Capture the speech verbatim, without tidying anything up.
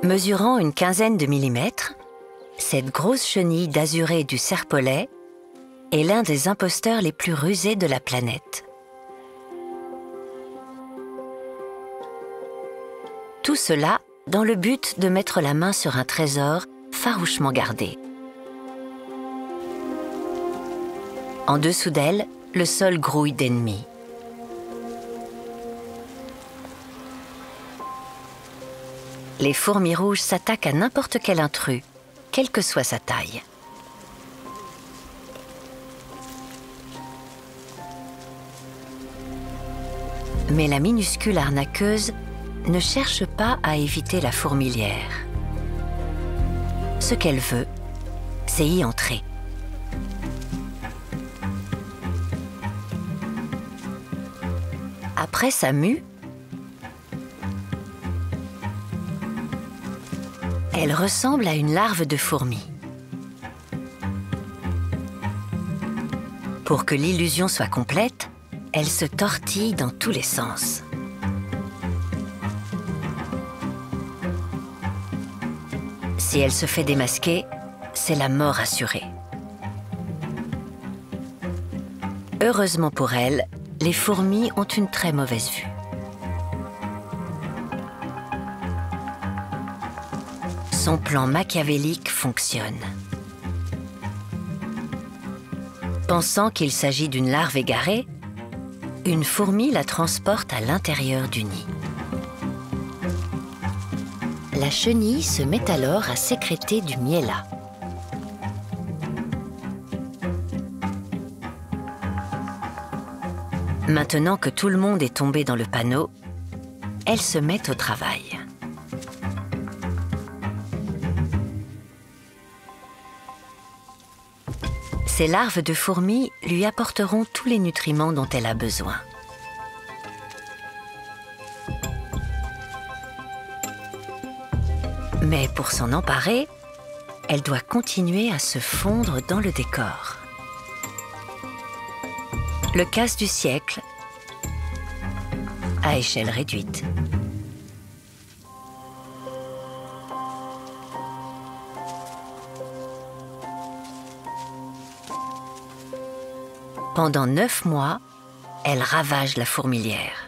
Mesurant une quinzaine de millimètres, cette grosse chenille d'azuré du serpolet est l'un des imposteurs les plus rusés de la planète. Tout cela dans le but de mettre la main sur un trésor farouchement gardé. En dessous d'elle, le sol grouille d'ennemis. Les fourmis rouges s'attaquent à n'importe quel intrus, quelle que soit sa taille. Mais la minuscule arnaqueuse ne cherche pas à éviter la fourmilière. Ce qu'elle veut, c'est y entrer. Après sa mue, elle ressemble à une larve de fourmi. Pour que l'illusion soit complète, elle se tortille dans tous les sens. Si elle se fait démasquer, c'est la mort assurée. Heureusement pour elle, les fourmis ont une très mauvaise vue. Son plan machiavélique fonctionne. Pensant qu'il s'agit d'une larve égarée, une fourmi la transporte à l'intérieur du nid. La chenille se met alors à sécréter du miella. Maintenant que tout le monde est tombé dans le panneau, elle se met au travail. Ces larves de fourmis lui apporteront tous les nutriments dont elle a besoin. Mais pour s'en emparer, elle doit continuer à se fondre dans le décor. Le casse du siècle à échelle réduite. Pendant neuf mois, elle ravage la fourmilière.